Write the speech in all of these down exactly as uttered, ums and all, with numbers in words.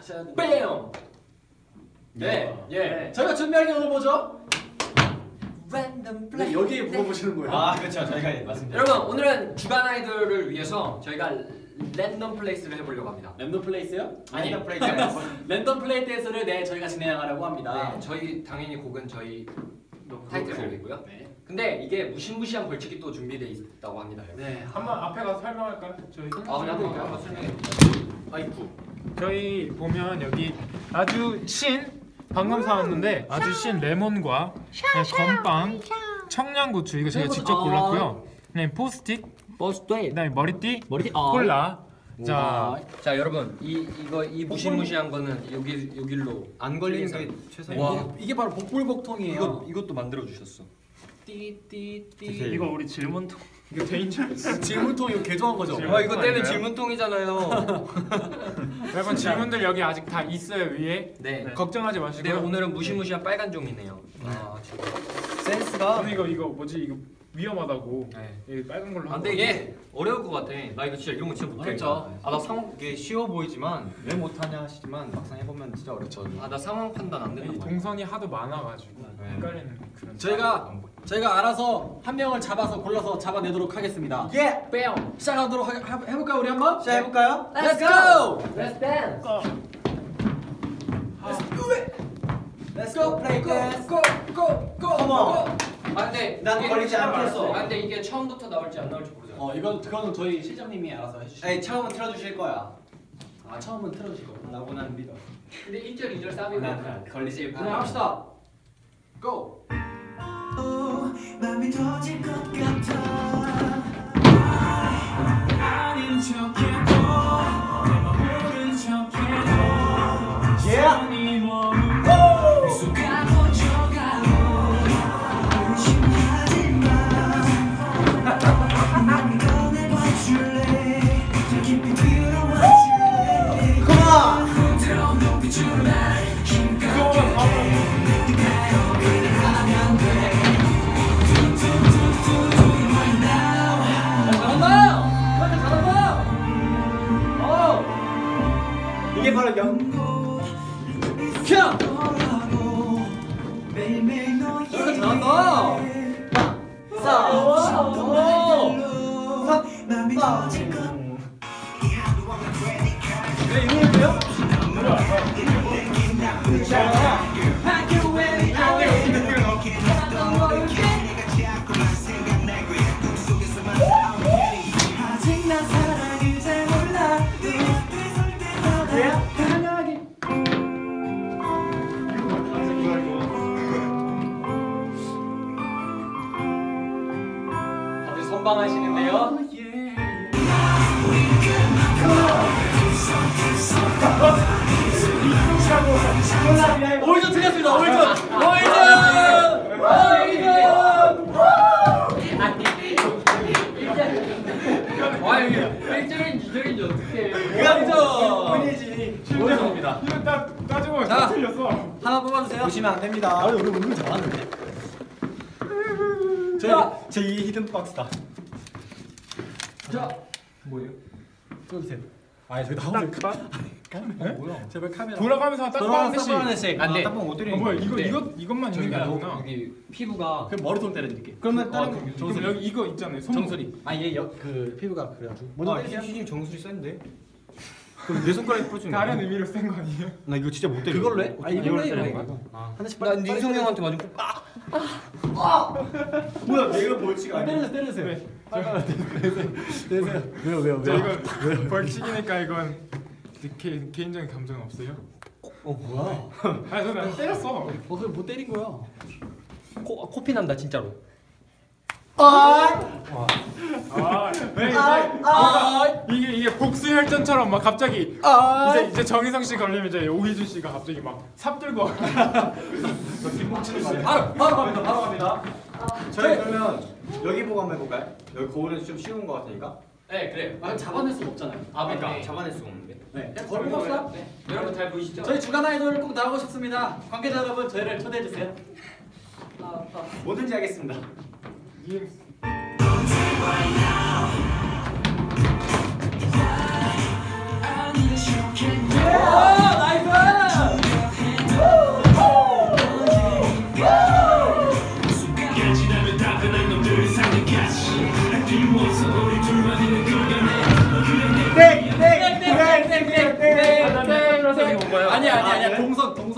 하셔야 돼요. 뺨! 네, 예. 네. 저희가 준비한 게 오늘 뭐죠? 랜덤 플레이. 네, 여기에 물어보시는 거예요. 아, 그렇죠. 저희가 맞습니다. 여러분, 오늘은 주간 아이돌을 위해서 저희가 랜덤 플레이스를 해보려고 합니다. 랜덤 플레이스요? 아니, 랜덤 플레이 댄스. 랜덤 플레이 댄스를 네 저희가 진행하려고 합니다. 네, 저희 당연히 곡은 저희 타이틀곡이고요. 네. 근데 이게 무시무시한 벌칙이 또 준비되어 있다고 합니다. 네. 한번 앞에 가서 설명할까요? 저희 아, 그냥 한번 한번 설명해. 아이쿠. 저희 보면 여기 아주 신 방금 사왔는데 아주 신 레몬과 네, 건빵, 청양고추 이거 제가 직접 골랐고요. 네, 포스틱, 버스데이. 그다음에 머리띠, 머리띠. 콜라. 자, 자 여러분 이 이거 이 무시무시한 거는 여기 여기로 안 걸리는 게 최선이에요. 와, 이게 바로 복불복통이에요. 이거 이것도 만들어 주셨어. 띠띠띠. 이거 우리 질문통. 이거 데인저러스. 질문통 이거 개조한 거죠? 질문. 아 이거 때문에 아닌가요? 질문통이잖아요. 여러분 질문들 여기 아직 다 있어요 위에. 네. 걱정하지 네 마시고요. 오늘은 무시무시한 빨간 종이네요. 아 진짜. 센스가 저는 이거 이거 뭐지 이거 위험하다고. 네. 이 빨간 걸로. 아, 근데 이게 어려울 것 같아. 나 이거 진짜 이런 거 진짜 못해. 어렵죠. 아나 상황 이게 쉬워 보이지만 왜 못하냐 하시지만 막상 해보면 진짜 어렵죠. 아나 상황 판단 안 이 된단 말이야. 동선이 하도 많아가지고 네. 헷갈리는 그런. 저희가 저희가 알아서 한 명을 잡아서 골라서 잡아내도록 하겠습니다. 예. 뺨. 시작하도록 하, 해- 해볼까요 우리 한번? 시작해볼까요? Let's go! Let's dance. Let's do it! Let's go play dance! Go go go. Come on. 아 근데 난 이게 걸리지 않겠어. 아 근데 이게 처음부터 나올지 안 나올지 모르잖아. 어 이건 그거는 저희 실장님이 알아서 해주시죠. 에이 처음은 틀어주실 거야. 아 처음은 틀어주실 거고. 라고 난 믿어. 근데 일 절 이 절 싸비고 난 걸리지 그냥 합시다. Go! 맘이 터질 것 같아 아닌 척해도 내맘 모른 척해도 시선이 머물고 미소가 번져가고 의심하지마 난 꺼내봐줄래 더 깊이 들어와줄래 Come on! 그대로 높이줄래 힘껏 네가 여기를 하면 돼 이게 바로 영. 캬! 매일매일 너의 저렇게 잘한다! 싸. 맘이 터질 것 왜 이거예요? 아직 난 사랑을 잘 몰라 편하게 다들 선방하시는데요? 오이전 틀렸습니다. 오이전! 오이전! 오이전! 와 이게 일 절인지 이 절인지 어떻게 오이전! 뿐이지. 오이전입니다. 이거 따 따지고 자. 다 틀렸어. 하나 뽑아주세요. 보시면 안 됩니다. 아, 우리 은근 잘하는데. 자, 제이 히든 박스다. 자, 뭐예요? 찍어주세요. 아, 저기 나오세요. 뭐야? 제발 카메라. 돌아가면서 딱 돌아가서 하나씩. 딱 하나씩. 안 돼. 아, 딱보면 못 어, 때리는 뭐야 거야. 이거 네. 이거 이것만 있는 게 저희가 아니구나. 여기 피부가 그럼 머리통 때려드릴게. 그러면 아, 다른 그럼 거- 그럼 여기 이거 있잖아요. 손. 정수리. 아, 얘 그 피부가 그래가지고. 아, 희준이 정수리 센데. 그럼 내 손가락이 부러지는 거야? 다른 의미로 쓴 거 아니에요? 나 이거 진짜 못 때려. 그걸로 해? 아, 이걸로 해. 때리는 이거. 거야? 아, 하나씩 나 빨리. 닌성 형한테 맞은 거. 뭐야? 내가 벌칙 아, 때려주세요, 때려주세요. 빨리 빨리 때려주세요. 때려주세요. 왜요, 왜요, 저 왜요? 이건 벌칙이니까 이건 개, 개인적인 감정은 없어요. 어, 뭐야? 아 저는 때렸어. 어, 그걸 못 때린 거야. 코 코피 난다 진짜로. 아, 왜 이제 뭔가 이게 이게 복수 혈전처럼 막 갑자기 이제 이제 정희성 씨 걸리면 이제 오희준 씨가 갑자기 막 삽 들고 바로, 바로 갑니다, 바로 갑니다. 저희 그러면 여기 보고 한번 해볼까요? 여기 거울은 좀 쉬운 거 같으니까. 네 그래. 아, 잡아낼 수가 없잖아요. 아 그러니까 맞네. 잡아낼 수가 없는데. 네, 그냥 걸고 갑시다. 네. 여러분 잘 보이시죠? 저희 주간 아이돌 꼭 나오고 싶습니다. 관계자 여러분, 저희를 초대해 주세요. 아, 아. 뭐든지 하겠습니다. 오, 나이스!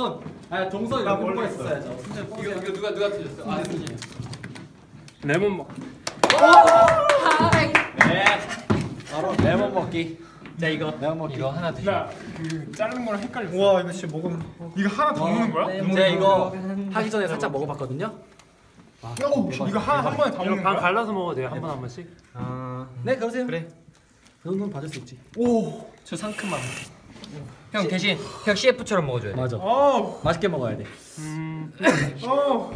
동선. 아 동서 나 여기 뭘로 뽑았어야죠. 순서 이거 뽑으세요. 이거 누가 누가 틀렸어? 아 승진이. 레몬 먹. 네. 바로 레몬 먹기. 자 이거 레몬 먹기. 이거 하나 드시고. 나그 자른 거랑 헷갈렸어. 우와 이거 진짜 먹으면. 이거 하나 더 먹는 거야? 제가 이거 하기 전에 살짝 먹어봤거든요. 오, 이거 하나 한 번에 다 먹는 거야? 갈라서 먹어도 돼요. 한 번 한 번씩. 아, 네 그러세요. 그래. 그 정도는 봐줄 수 있지. 오, 저 상큼함. 형 대신 형 씨에프처럼 먹어줘야 돼. 맞아. 어, 맛있게 먹어야 돼. 음. 어.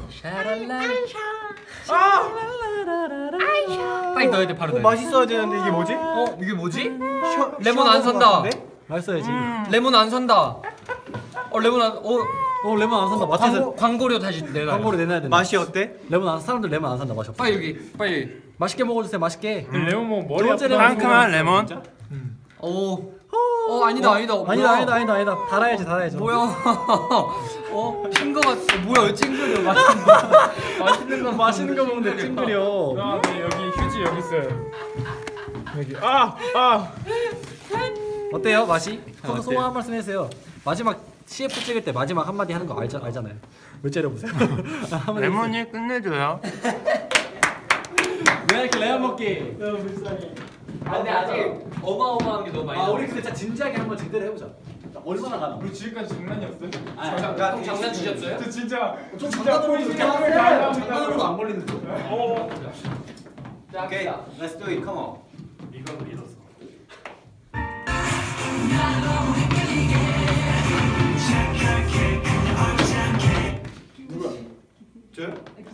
빨리 넣어야 돼 바로 어, 넣어야 돼. 맛있어야 되는데 이게 뭐지? 어 이게 뭐지? 셔- 레몬 시원한 안 것 산다. 같은데? 맛있어야지. 레몬 안 산다. 어 레몬 안. 어 어 레몬 안 산다. 마트에서 광고 광고료 다시 내놔. 광고를 내놔야 된다. 맛이 어때? 레몬 안 사람들 레몬 안 산다. 맛이 없어. 빨리 여기 빨리. 맛있게 먹어주세요. 맛있게. 레몬 먹 머리 두 번째 아프다. 레몬 상큼한 레몬. 오. 어 아니다 아니다. 아니다 뭐야? 아니다 아니다 아니다. 달아야지 달아야지. 뭐야? 어 흰거 같아. 뭐야 찡그려 맛있는 거. 맛있는 거 맛있는 거 먹는데 찡그려. 아, 네 여기 휴지 여기 있어요. 여기. 아, 아. 어때요 맛이? 소감 어때요? 소감 한 말씀 해주세요. 마지막 씨에프 찍을 때 마지막 한마디 하는 거 알자, 알잖아요. 왜 째려보세요? 한마디 레몬이 끝내줘요. 왜 이렇게 레몬 먹기? 아, 근데 아직 어마어마한 게 너무 많이 아 나와. 우리 근데 진짜 진지하게 한번 제대로 해보자. 얼마나 가나? 우리 지금까지 장난이었어요? 아, 야, 형 장난 주셨어요? 저 진짜 좀 진짜 장난으로 포인트 이렇게 장난을 다 하세요. 합니다. 장난으로도 안 걸리는데. 어. 자, 오케이. 갑시다. Let's do it. Come on. 이거 믿었어. 저요?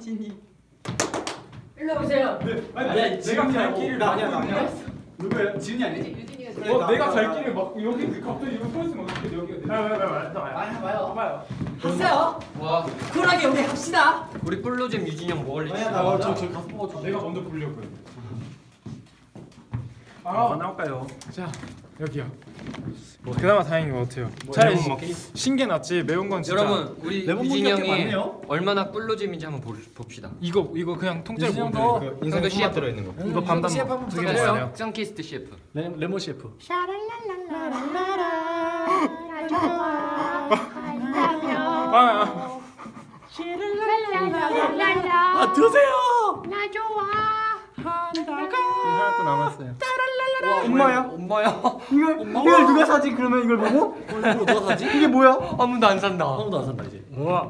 일로 오세요. 아니, 아니야, 내가 지금이라고. 갈 길을 나 막고 아니야, 나 있는 아니야. 거야? 누구예요? 지훈이 아니지? 어, 내가 갈 길을 막고 여기 갑자기 이거 서 있으면 어떻게 여기가 돼? 와요, 와요. 봐요. 갔어요. 와, 쿨하게 우리 갑시다. 우리 꿀로잼 유진이 형 먹을래? 아니야 나 저 저 가서 뽑아줘. 내가 먼저 부르려고요. 뭐가 아, 나올까요? 자 여기요. 그나마 다행인 것 같아요. 차라리 레몬 먹기? 신게 낫지 매운 건 진짜. 여러분, 우리 레몬 유진이 먹기 꽤 형이 많네요. 얼마나 꿀로잼인지 한번 볼- 봅시다. 이거 이거 그냥 통째로 유진이 먹으면 형도 돼요. 인생 인생 들어 있는 거. 이거 반반 씨에프 먹어. 한번 두개 부탁드려요. 먹어요. 썬키스트 셰프. 레, 레몬 씨에프. 아, 아 드세요. 하나 또 남았어요. 엄마야? 엄마야? 이걸 이걸 누가 사지? 그러면 이걸 보고? 이거 누가 사지? 이게 뭐야? 아무도 안 산다. 아무도 안 산다 이제. 우와.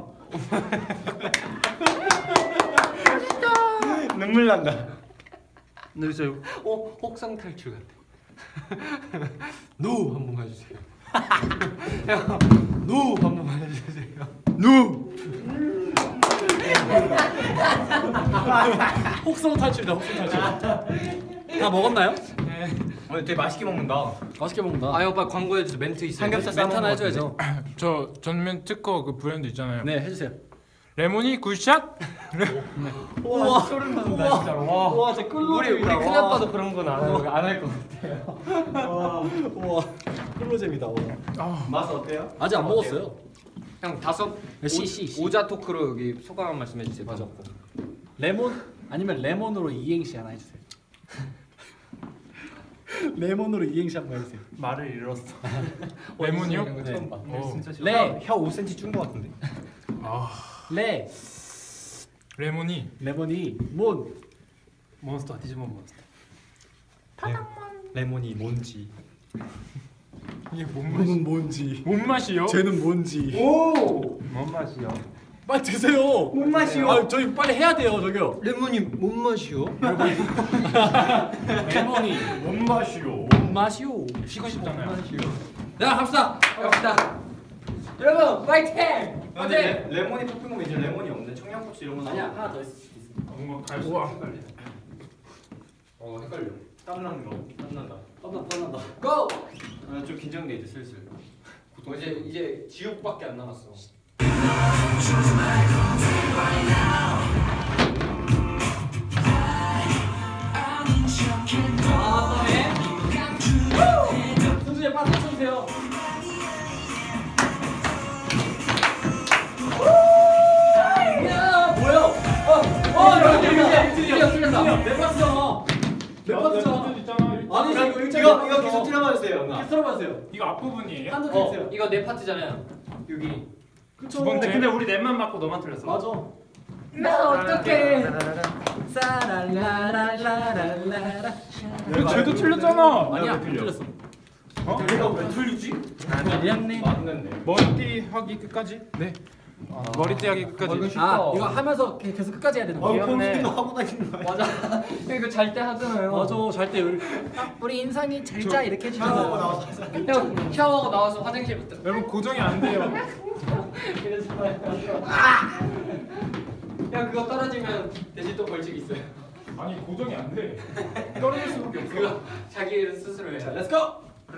눈물 난다. 근데 진짜 어, 혹성 탈출 같아. 노 한번 해주세요. 형, 노 한번 해주세요. 누. 혹성 탈출이다. 혹성 탈출. 다 먹었나요? 어, 되게 맛있게 먹는다. 맛있게 먹는다. 아, 오빠 광고해주세요. 멘트 있어요. 삼겹살 멘트 하나 싸먹는 거 해줘야죠. 저 전면 특허 그 브랜드 있잖아요. 네 해주세요. 레몬이 굿샷. 우와 소름 돋는다 진짜로. 와. 우와 저 꿀로. 우리 우리 큰아빠도 그런 건 안 할 것 같아. 우와 꿀로잼이다. 우와. 아, 맛 어때요? 아직 안 먹었어요. 형 다섯 씨, 씨, 씨. 오자 토크로 여기 소감 한 말씀 해주세요. 맞아. 레몬 아니면 레몬으로 이행시 하나 해주세요. 레몬으로 이행시 한번 해주세요. 말을 잃었어. 레몬이요? 네. 처음 봐. 어. 진짜 싫어. 레, 혀 오 센티미터 준 거 같은데. 아, 레, 레몬이 레몬이 몬. 몬스터 디지몬 몬스터. 레몬이 뭔지. 이게 뭔 맛이? 뭔지. 뭔 맛이요? 쟤는 뭔지. 오. 뭔 맛이요? 빨리 드세요. 뭔 맛이요? 아, 저희 빨리 해야 돼요, 저기요. 레몬이 뭔 맛이요? 레몬이 뭔 맛이요? 뭔 맛이요? 쉬고 싶잖아요. 자 갑시다. 갑시다. 여러분 파이팅! 근데 레- 레몬이 뽑힌 거면 이제 레몬이 없네. 청양고추 이런 거 아니야, 나오고. 하나 더 있을 수도 있어. 뭔가 갈 수. 우와. 헷갈리네. 어 헷갈려. 땀나는 거. 땀난다. 뻔나, 뻔난다. 고! 아, 좀 긴장돼 이제 슬슬. 어, 이제 이제 지옥밖에 안 남았어. 승준이 파스 쳐주세요. 뭐야? 어, 어, 여기 여기 여기 여기 틀렸다. 내 파스잖아. 내 파스잖아. 있잖아. 아니, 이거 이거 이거 이거 계속 틀어봐 주세요. 계속 들어봐 주세요. 이거 앞부분이에요? 한도 어 주세요. 이거 내 파트잖아요. 여기. 두 번째. 근데 우리 넷만 맞고 너만 틀렸어. 맞아. 나 어떡해. 사랄라라라라라. 그 쟤도 틀렸잖아. 아니야, 틀렸어. 어? 내가 왜 틀리지? 틀렸네. 맞는데. 머리띠 하기 끝까지? 네. 머리띠 하기 끝까지. 아, 이거 하면서 계속 끝까지 해야 되는 어, 거야. 폰스도 하고 다니는 거야. 맞아. 이거 잘 때 하잖아요. 맞아, 잘 때 우리 인상이 잘 짜 이렇게 샤워하고 해주잖아. 나와서 형 샤워하고 나와서 화장실 부터. 여러분 고정이 안 돼요. 형 그거 떨어지면 대신 또 벌칙 있어요. 아니 고정이 안 돼. 떨어질 수밖에 없어. 그거 자기 스스로 해. 자, 렛츠 고. 그래.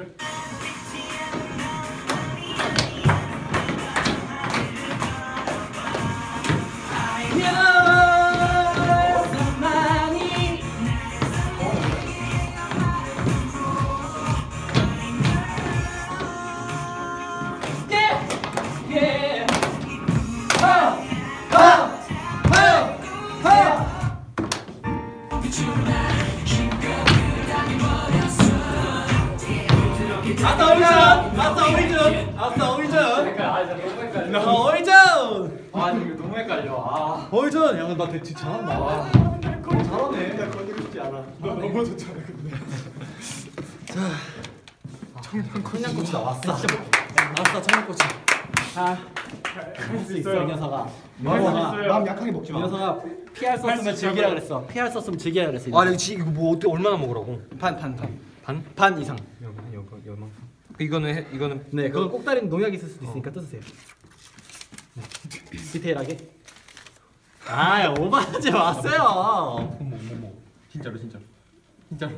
아싸 오이전! 아싸 오이전! 아싸 오이전! 그러니까 아 진짜 너무 헷갈려. 아 오이전! 아 이거 너무 헷갈려. 아. 오이전! 야, 나 되게 잘한다. 잘하네. 나 건드리고 싶지 않아. 너 넘어졌잖아 근데. 청양고추다 왔어. 왔어 청양고추. 아, 할 수 있어 이 녀석아. 이 녀석아. 있어요. 마음 약하게 먹지 이 마. 녀석아 피할 수 없으면 즐기라 그랬어. 피할 수 없으면 즐기라 그랬어. 이 아, 녀석아. 이거 지 이거 뭐 어떻게 얼마나 먹으라고? 반, 반, 반. 반? 반 이상. 여만 여만 여만. 이거는 해, 이거는 네, 그건 꼭다리는 농약이 있을 수도 있으니까 뜯으세요. 네. 디테일하게. 아, 오버하지 마세요. 뭐뭐뭐 진짜로 진짜로 진짜로.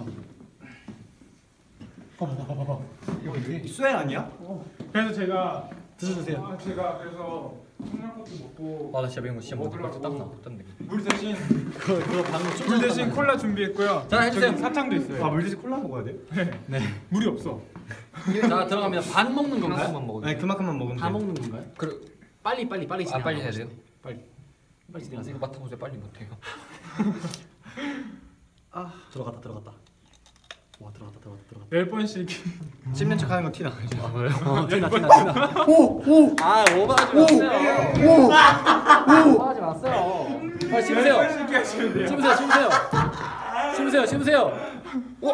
이거 수행 아니야? 그래서 제가 드셔주세요. 아, 제가 그래서 청양고추 먹고 아, 나 진짜 매운 거 진짜 못 먹으려고. 먹어. 땀나. 땀나. 물 대신 그거 그거 방금 좀 물 대신 콜라 준비했고요. 자, 해주세요. 저기 사탕도 있어요. 아, 물대신 콜라 먹어야 돼? 물이 없어. 자, 들어가면 반 먹는 건가요? 한번 먹어. 아니, 그만큼만 먹으면 돼. 다 먹는 건가요? 그래. 빨리 빨리 빨리 아, 진행. 빨리 해야 돼요? 빨리. 빨리 진행하세요. 이거 맡아보세요. 빨리 못해요. 아, 들어갔다 들어갔다. 와, 들어갔다 들어갔다 들어갔다. 열 번씩. 씹는 척 하는 거 티나. 아, 그래요? 어, 티나 티나 티나. 오! 오! 아, 오버하지 마세요. 오! 오버하지 마세요. 빨리 씹으세요. 열 번씩 하시면 돼요. 씹으세요. 씹으세요. 씹으세요. 씹으세요. 오!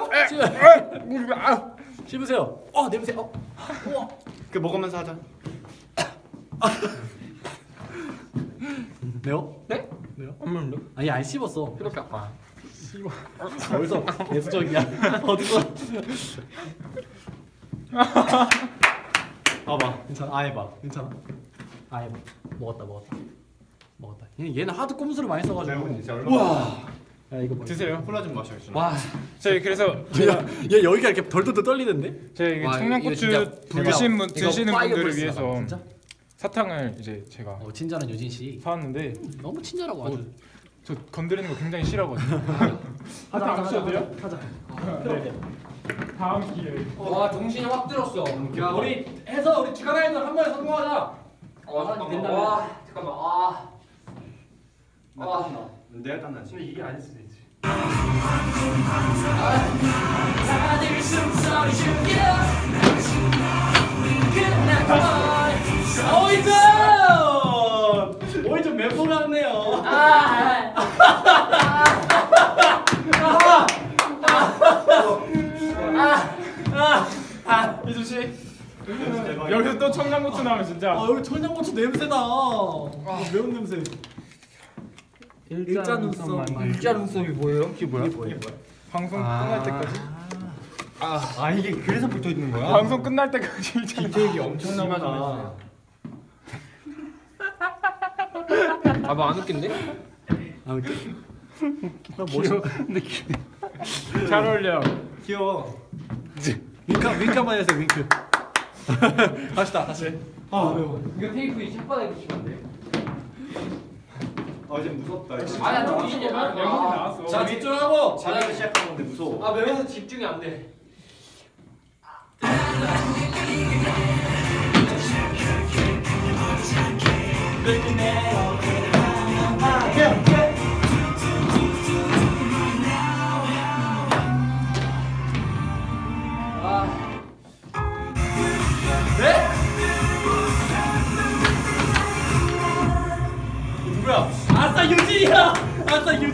씹- 씹으세요. 어, 냄새. 어. 우와. 그 먹으면서 하자. 매워? 네? 매워? 엄마요? 아니, 안 씹었어. 이렇게 아. 어디서 예수적이야. 어디서? 봐봐. 괜찮아. 아 해봐. 괜찮아. 아 해봐. 먹었다 먹었다. 먹었다. 얘, 얘는 하도 꼼수를 많이 써가지고. 진짜 얼마나. 우와. 야 이거 뭐? 드세요. 콜라 좀 마셔야지. 와. 저희 그래서 야, 얘 여기가 이렇게 덜덜덜 떨리는데? 제가 이게 와, 이거 청양고추 진짜 드신 분 이거 드시는 파이어 분들을 볼스다, 위해서 진짜? 사탕을 이제 제가 어, 친절한 유진 씨. 사왔는데 너무 친절하고 아주. 저 건드리는 거 굉장히 싫어하거든요. 하자 안 하자 드셔도 돼요? 하자. 네. 다음 기회에. 와 정신이 확 들었어. 야 우리 해서 우리 주간아이들 한 번에 성공하자. 와 잠깐만. 된다면. 와 잠깐만. 아. 나 와. 땀나. 내가 땀나지. 이게 아닐 수도 있지. 다들 숨소리 죽여 끝났구먼. 오이전! 오이전 멘붕 났네요. 아, 이준 씨 대박. 여기서 또 청양고추 나오면 진짜. 아 여기 청양고추 냄새나. 아, 매운 냄새. 일자 눈썹. 일자 눈썹이 뭐예요? 이게 뭐야? 방송 끝날 때까지. 아, 이게 그래서 붙어 있는 거야? 방송 끝날 때까지 이제 디테일이 엄청나구나. 아, 뭐 안 웃긴데? 아 웃겨. 나 멋있어. 잘 어울려. 귀여워. 윙크 윙크 한번 해주세요 윙크. 다시다 다시. 아 매워. 이거 테이프 이 혓바닥에 붙이면 안 돼? 아, 이제 무섭다. 이거. 아니야 정신이 레몬이 나왔어. 자 집중하고. 재밌게 시작한 건데 무서워. 아 매워서 집중이 안 돼. 네?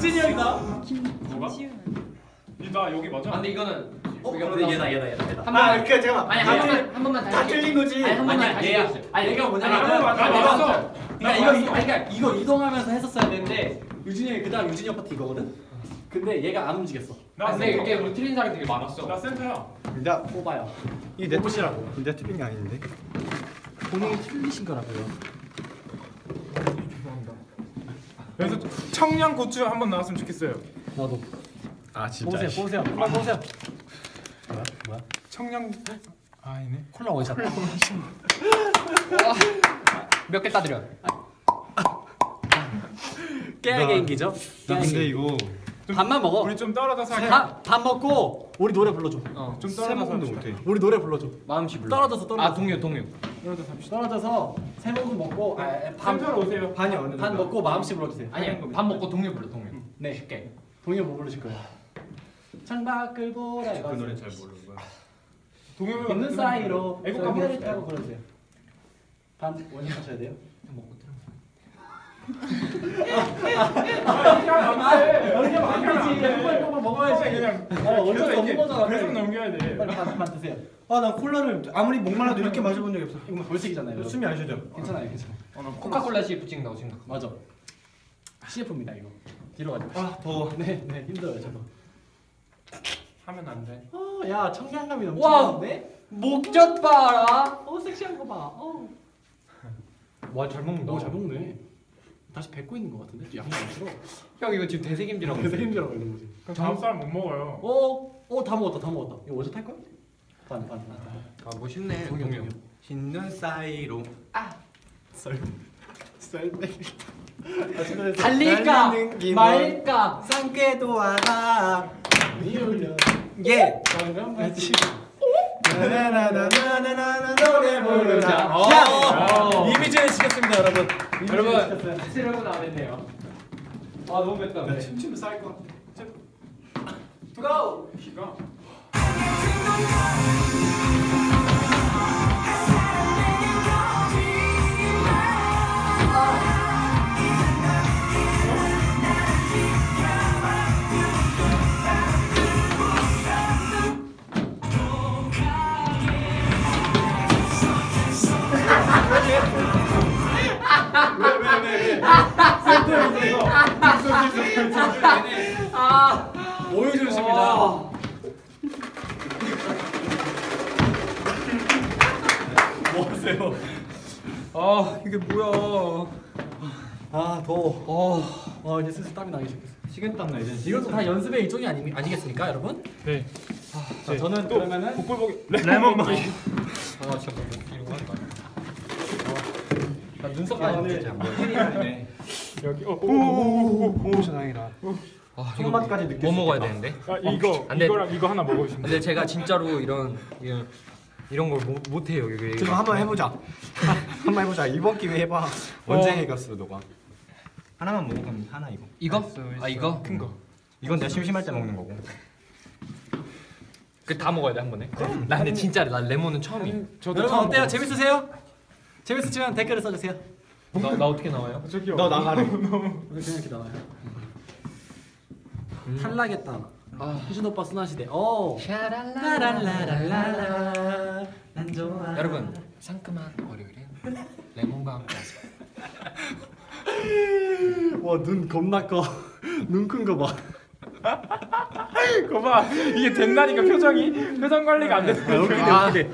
유진이 형이다. 뭐가? 나 여기 맞아? 아 근데 이거는 어, 근데 얘다 얘다 얘다 얘다. 한 아, 번만 그 잠깐만. 아니 한 번만 한 번만 다시 다 할게. 틀린 거지. 아니 한 번만 아니야, 다시 얘야. 해주세요. 아니 내가 아니, 뭐냐면 한 번만 내가 나 먼저- 맞았어. 그러니까 이거 이거 아니 그러니까 이거 이동하면서 했었어야 되는데 유진이 형이 그다음 유진이 형 파트 이거거든. 근데 얘가 안 움직였어. 나 아, 근데 센터. 이게 우리 틀린 사람이 되게 많았어. 나 센터야. 나 뽑아요. 이게 내 뽑으시라고. 내가 틀린 게 아닌데. 본인이 틀리신 거라고요. 그래서 청양고추 한번 나왔으면 좋겠어요. 나도. 아 뽑으세요 뽑으세요. 한번 뽑으세요. 뭐야 뭐야? 청양 아, 아니네. 콜라 원샷. 몇 개 따드려? 깨알 개인기죠. 나 근데 이거 밥만 먹어. 우리 좀 떨어져서 할게. 밥, 밥 먹고 우리 노래 불러줘. 어. 좀 세 떨어져서 번도 합시다. 못해. 우리 노래 불러줘. 마음씨 불러. 떨어져서 떨어져. 아 동료 동료. 떨어져서 합시다. 떨어져서 세 모금 먹고 아, 반, 센터로 오세요. 반이 어느 반 먹고 마음씨 불러주세요. 아니 밥 먹고 동료 불러 동료. 네. 쉽게. 동요 뭐 부르실 거예요? 창밖을 보라 그 노래 잘 모르는 거야. 동요가 있는 사이로 애국가 별을 부르세요. 타고 불러주세요. 반 원샷 하셔야 돼요. 먹고 들어. 이렇게 안 되지. 한번 한번 먹어야지. 그냥 어, 어쩔 수 계속 없는 이렇게 거잖아. 계속 넘겨야 돼. 빨리 반, 반 드세요. 아, 나 콜라를 아무리 목말라도 이렇게 마셔본 적이 없어. 이거 벌칙이잖아요. 여러분. 숨이 안 쉬어져. 괜찮아요, 괜찮아요. 어, 나 코카콜라 씨에프 찍는다고 생각. 맞아. 씨에프입니다 이거. 뒤로 가자. 아, 더워. 네, 네 힘들어요 저도. 하면 안 돼. 어, 야 청량감이 와. 넘치는데? 목젖 봐라. 어, 섹시한 거 봐. 어. 와 잘 먹는다. 오, 잘 먹네. 다시 뱉고 있는 거 같은데? 양이 안 들어. 형 이거 지금 대세김지라고. 그래서 힘들어 이런 거지. 그럼 다음 사람 못 먹어요. 어, 어, 다 먹었다, 다 먹었다. 이거 원샷 할 거야? 반, 반, 반. 아 멋있네. 동료, 동료. 흰눈 사이로. 썰, 썰백. 달릴까 달리는 기분. 말까. 상쾌도 와라. 위올려. 예. 방금 같이. 나나나나나나 노래 부르자. 어. 야! 이미지를 시켰습니다, 여러분. 여러분 새로운 안 했네요. 아 너무 맵다. 나 침침을 쌓일 것 같아. 고! 기가. 보여주십니다. 뭐 하세요? 아 이게 뭐야? 아, 더워. 어. 아, 이제 슬슬 땀이 나기 시작했어. 식은땀 나 이제. 이것도 다 연습의 일종이 아니, 아니겠습니까, 여러분? 네. 자, 저는 또 그러면은 복불복이 레몬 먹기. 아 진짜 뭐 이러고 하는 거 아니야? 나 눈썹까지 오늘 네. 여기. 오오오오오. 다행이다. 아 손맛까지 느낄 뭐 수 먹어야 있겠다. 되는데? 아 이거 안 돼. 이거랑 이거 하나 먹어주시면. 근데 제가 진짜로 이런 이런 이런 걸 못, 못해요. 이게 저거 한번 해보자. 한번 해보자. 이번 기회 해봐. 언제 해갔어 너가? 하나만 먹으면 하나 이거. 이거? 아 이거? 큰 거. 이건 내가 심심할 때 먹는 거고. 그 다 먹어야 돼 한 번에? 나 근데 진짜 나 레몬은 처음이. 저도 여러분 처음 어때요? 먹어봤어요. 재밌으세요? 재밌으시면 댓글을 써주세요. 나, 나 어떻게 나와요? 저기요. 너 나가래. 오늘 그냥 이렇게 나와요. 탈락했다. 아. 희준 오빠 순환시대. 오. 샤랄라랄라랄라. 난 좋아. 여러분 상큼한 월요일엔 레몬과 함께 하세요. 와, 눈 겁나 커. 눈 큰 거 봐. 그거 봐. 이게 된다니까 표정이 표정 관리가 안 되는 거야. 아, 웃기네.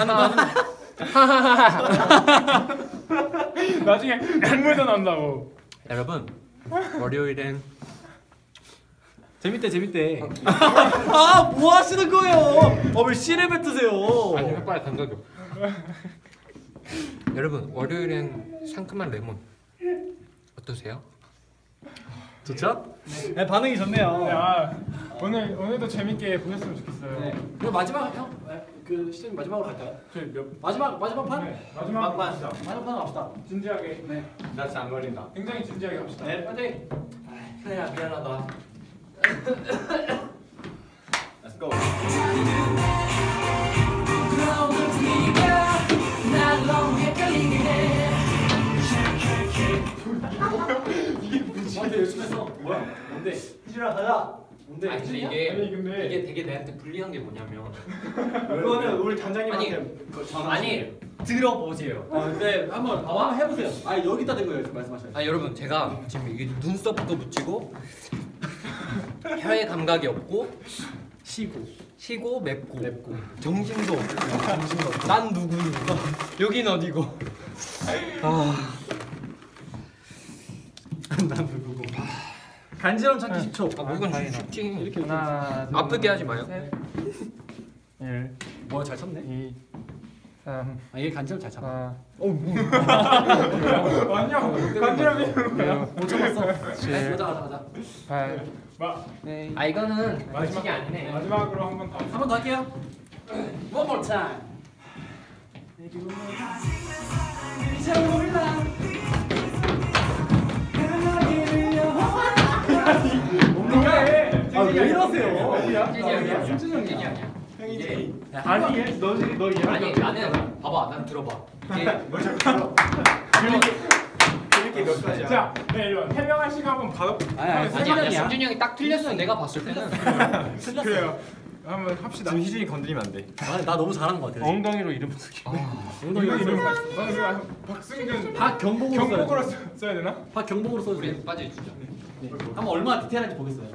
나중에 눈물도 난다고. 여러분 월요일엔 재밌대, 재밌대. 아, 뭐 하시는 거예요? 어, 왜 씨를 뱉으세요? 아니 햇빨 던져줘. 여러분 월요일엔 상큼한 레몬 어떠세요? 좋죠? 네, 반응이 좋네요. 야 오늘 오늘도 재밌게 보셨으면 좋겠어요. 네. 그럼 마지막 형, 네, 그 시즌 마지막으로 갈까요? 저희 몇 마지막 마지막 판? 네, 마지막 판. 갑시다. 마지막 판 갑시다. 진지하게. 네. 나 진짜 안 걸린다. 굉장히 진지하게 갑시다. 네, 파이팅. 그래야 미안하다. Let's go. 날 너무 헷갈리게 해 완전 열심히 했어. 뭐야? 뭔데? 희준아 가자. 뭔데? 아니 근데 희준이야? 이게 아니, 근데- 이게 되게 내한테 불리한 게 뭐냐면 이거는 우리 단장님한테 아니, 그거 전화. 아니 들어보세요. 아 근데 한번 봐봐 한번 해보세요. 아 여기다 대고 말씀하셔야지. 아 여러분 제가 지금 이게 눈썹도 붙이고 혀에 감각이 없고 쉬고 쉬고 맵고 맵고. 정신도 없고 정신도 없고 난 누구니? 여긴 어디고? 아 난 누구고? 간지럼 찾기 십 초. 아, 이건 쉽지. 이렇게 하나, 둘, 아프게 하지 마요. 셋, 일, 뭐야 잘 쳤네. 이, 삼, 아 얘 간지럼 잘 쳤다. 사. 아니야. 간지럼이. 못 참았어. 칠, 가자 가자 가자. 팔. 마. 네. 아 이거는 마지막- 벌칙이 아니네. 마지막으로 한 번 더. 한 번 더 할게요. One more time. 이제 몰라 강하게 영원한 아왜 이러세요? 찐이 아니야. 찐이 아니야. 이게 아니 너지 너 얘. 아니 나는 봐봐 난 들어봐. 이게 이렇게 몇 가지야? 자, 네, 이리 와. 해명할 시간 한번 받아. 아니, 아니, 아니 아니야 승준이 형이 딱 틀렸어 내가 봤을 때는. 그래요. 한번 합시다. 지금 희준이 건드리면 안 돼. 아, 나 너무 잘한 것 같아. 엉덩이로 이름 쓰기. 이거 이름 어, 박승준 박경복으로 경복으로 써야죠. 써- 써야 되나? 박경복으로 써주세요. 우리 빠져 있죠. 네. 한번 얼마나 디테일한지 보겠어요.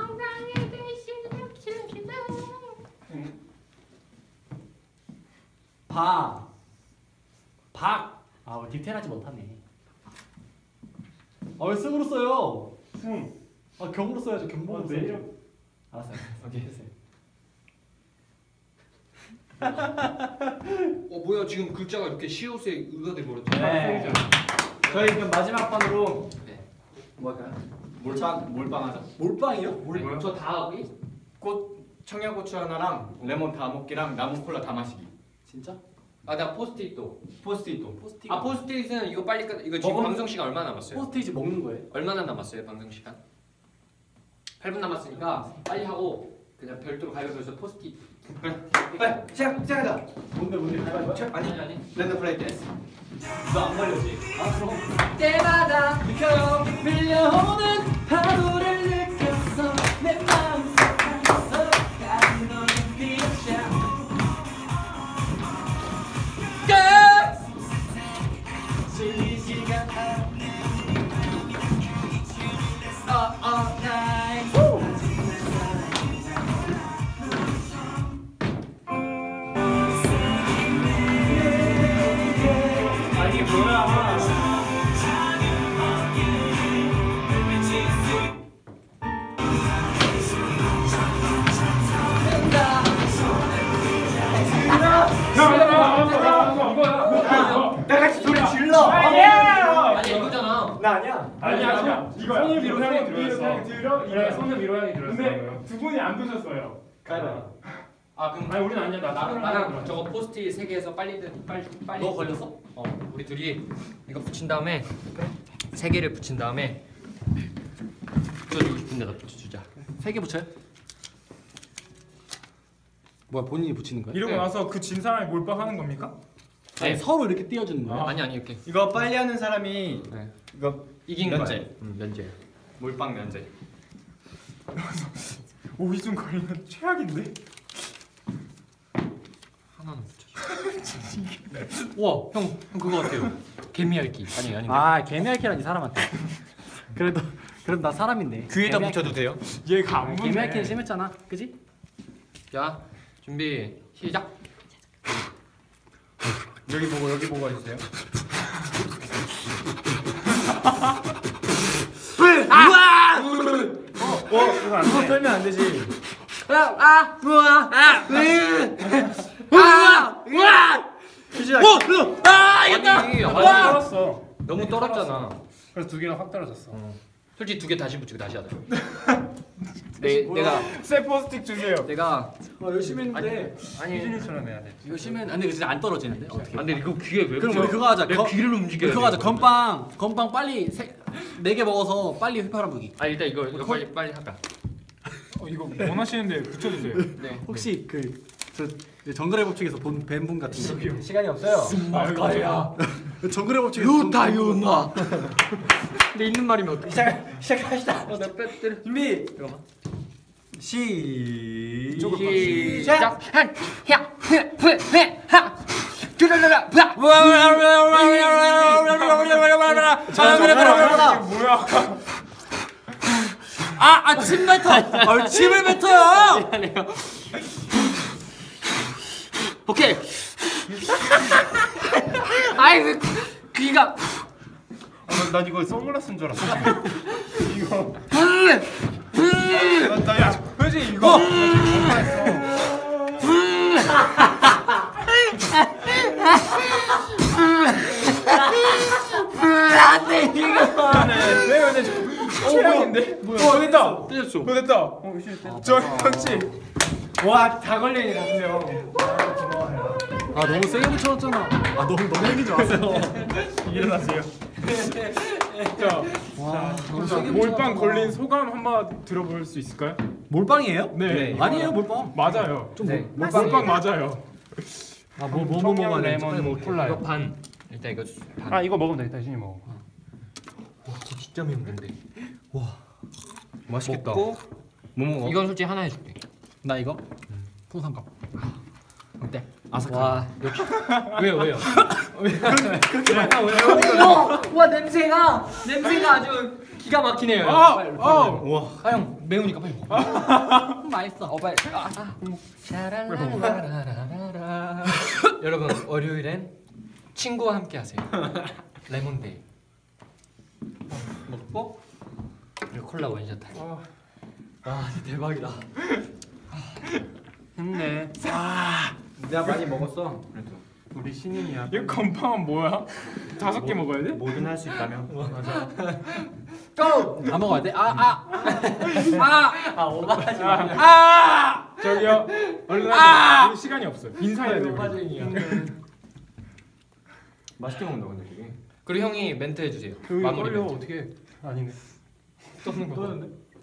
박. 박. 아, 왜 디테일하지 못하네. 아, 왜 승으로 써요? 승. 아, 경으로 써야죠. 경복으로 어, 써야죠. 내려. 알았어요. 오케이, 했어요. 어 뭐야 지금 글자가 이렇게 시옷에 의가돼 버렸다. 네. 저희 그럼 마지막 판으로 네. 뭐 할까요? 몰빵 몰빵 하자. 몰빵이요? 우리 저다 하고 꽃 청양고추 하나랑 레몬 다 먹기랑 나무 콜라 다 마시기. 진짜? 아나 포스트잇도. 포스트잇도. 포스트잇. 아 포스트잇은 이거 빨리 끝. 이거 지금 먹어? 방송 시간 얼마 남았어요? 포스트잇이 먹는 거예요? 얼마나 남았어요 방송 시간? 팔 분 남았으니까 빨리 하고 그냥 별도로 가위바위보해서 포스트잇. 빨리 시작 시작하자. 뭔데, 뭔데? 가위바위보? 아니 아니. 랜덤 플레이 댄스. 너안 걸렸지? 아, 그럼. 때마다 느껴 밀려오는 파도를 느꼈어 내 마음속 한서까지 너는 피어샤 질리지가 않아 Oh, all night 아니 뭐야? 다 같이 소리 질러. 아니 이거잖아. 나 아니야. 아니 아니야. 이거야. 손을 위로 향해 들었어. 향해 들어. 그래, 손을 위로 향해 들었어. 근데 두 분이 안 드셨어요. 가위바위보. 아 그럼 아니 우리는 아니야. 나 나랑 나랑 나랑 저거 포스트잇 세 개에서 빨리 빨리 빨리. 너 걸렸어? 어 우리 둘이 이거 붙인 다음에 세 개를 붙인 다음에 붙여주고 싶은 데다 붙여주자. 세 개 붙여요? 뭐야, 본인이 붙이는 거야? 이러고 네. 나서 그 진 사람이 몰빵하는 겁니까? 아니, 서로 이렇게 띄워주는 거야? 아니 아니 이렇게 이거 빨리 하는 사람이 네. 이거 이긴 면제. 거야. 응 면제. 몰빵 면제. 오이준 걸리면 최악인데? 하나는 붙여줘. 우와 형, 형 그거 같아요. 개미핥기 아니 아니. 아, 개미할기란 이 사람한테. 그래도 그래도 나 사람인데. 귀에다 개미할- 붙여도 돼요? 얘가 안 붙네. 개미할기는 심했잖아, 그지? 자 준비 시작. 여기 보고 여기 보고 해주세요. 그거 떨면 안 되지. 아니 아니 떨었어. 너무 떨었잖아. 그래서 두 개가 확 떨어졌어. 솔직히 두 개 다시 붙이고 다시 하자. 내 내가 세 포스틱 주세요. 내가 아, 열심히 했는데. 아니 희준이처럼 해야 돼. 열심히 했는데 근데 진짜 안 떨어지는데? 어떻게? 아, 근데 이거 귀에 왜 그럼 붙여? 우리 그거 하자. 내 거- 귀를 움직여야 그거 하자. 돼, 건빵, 건빵 빨리 네 개 먹어서 빨리 휘파람 불기. 아 일단 이거 이거 빨리 빨리 할까. 어, 이거 원하시는데 붙여주세요. 네. 혹시 그 저 정글의 법칙에서 본 뱀분 같은 거. 시간이 없어요. 아야. 정글의 법칙에서 유타 유나. 근데 있는 말이면 어떻게? 시작 시작합시다. 어, 나 빼뜨려. 준비. 잠깐만. 시. 시작. 한, 야, 회, 회, 회, 하. 뚜라라라, 바. 뭐야? 아, 아, 침 뱉어. 아, 침을 뱉어요. 미안해요. 오케이. 아이 왜 귀가. 아, 난 이거 선글라스인 줄 알았어. 이거. 야, 그지 이거. 안돼 이거. 왜 근데 저 최악인데? 뭐야? 어 됐다. 삐졌어. 어 됐다. 어 됐다. 정희성 씨. 와다 걸리네 가세요. 아, 너무 세게 붙여놨잖아. 아, 너무 너무 힘들지 마세요. 일어나세요. 자, 와, 너무 자, 세게 몰빵 붙여놨다. 걸린 소감 한번 들어볼 수 있을까요? 몰빵이에요? 네. 아니에요, 몰빵. 맞아요. 좀 네. 몰- 몰빵 맞아요. 아, 뭐 뭐 뭐 청양 뭐만 레몬 콜라요. 이거 반. 일단 이거 반. 아 이거 먹으면 되겠다. 신이 먹어. 진짜 매운데. 맛있겠다. 먹고 뭐 먹어? 이건 솔직히 하나 해줄게. 나 이거 통삼겹. 어때? 아삭한. 와 역시. 왜요, 왜요? 와, 와 냄새가 냄새가 아주 기가 막히네요. 아, 빨리, 빨리, 아. 빨리. 우와. 아 형 매우니까 빨리 먹어. 맛있어. 어 빨리. 아, 아. 샤랄라라라라라. 여러분 월요일엔 친구와 함께 하세요. 레몬데이. 먹고 그리고 콜라 원샷 하기. 아 대박이다. 힘내. 내가 많이 먹었어. 그래도 우리 신인이야. 이거 건빵은 뭐야? 다섯 개 먹어야 돼? 뭐든 할 수 있다면. 고! 다 먹어야 돼? 아, 아. 아! 아 오바하지 마. 아! 저기요. 얼른 하세요. 우리 시간이 없어요. 인사해야 돼. 우리. 오바쟁이야. 맛있게 먹는다 근데 되게. 그리고 형이 멘트 해주세요. 여기 마무리 걸려 멘트. 어떻게? 아니네. 떠는 거.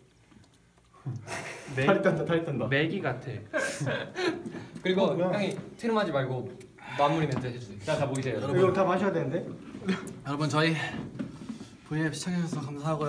매, 다리 떤다 다리 떤다. 매기 같아. 그리고 형이 트림하지 말고 마무리 멘트 해주세요. 자, 다 모이세요. 여러분. 이거 다 마셔야 되는데. 여러분, 저희 브이앱 시청해주셔서 감사하고요.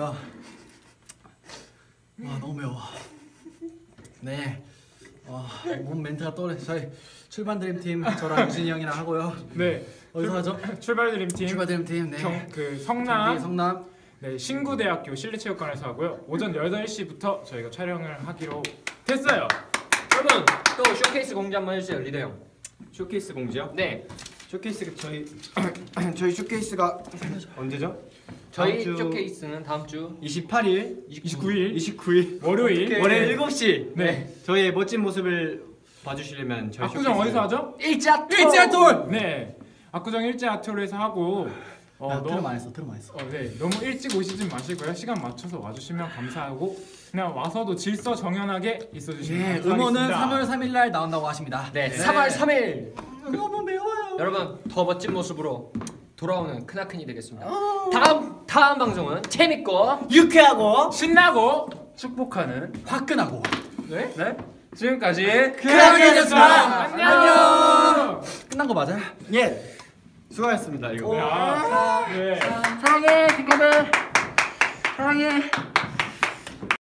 와, 너무 매워. 네. 와, 몸 멘트가 떠오르네. 저희 출발 드림팀 저랑 유진이 형이랑 하고요. 네. 어디서 하죠? 출발 드림팀. 출발 드림팀. 네. 경, 그 경기 성남 성남. 네, 신구대학교 실내체육관에서 하고요. 오전 여덟 시부터 저희가 촬영을 하기로 됐어요. 여러분 또 쇼케이스 공지 한번 해주세요, 리더 형. 쇼케이스 공지요? 네. 쇼케이스 저희 저희 쇼케이스가 언제죠? 저희 다음 주 쇼케이스는 다음 주 이십팔 일, 이십구 일 이십구 일 월요일. 월요일 일곱 시. 네. 저희의 멋진 모습을 봐주시려면 저희 압구정 쇼케이스- 어디서 하죠? 일자 일제아톨. 네. 압구정 일제아톨에서 하고 어, 야, 너무 트름 안 했어, 트름 안 했어. 어, 네. 너무 일찍 오시지 마시고요. 시간 맞춰서 와주시면 감사하고 그냥 와서도 질서 정연하게 있어주시면 예, 감사하겠습니다. 음원은 삼월 삼일 날 나온다고 하십니다. 네, 삼월 삼일. 너무 매워요. 여러분 더 멋진 모습으로 돌아오는 크나큰이 되겠습니다. 다음 다음 방송은 재밌고 유쾌하고 신나고 축복하는. 화끈하고. 네? 네? 지금까지 크나큰이었습니다. 안녕. 끝난 거 맞아요? 예 수고하셨습니다 이거. 야, 네. 사랑해 딩커벨 사랑해.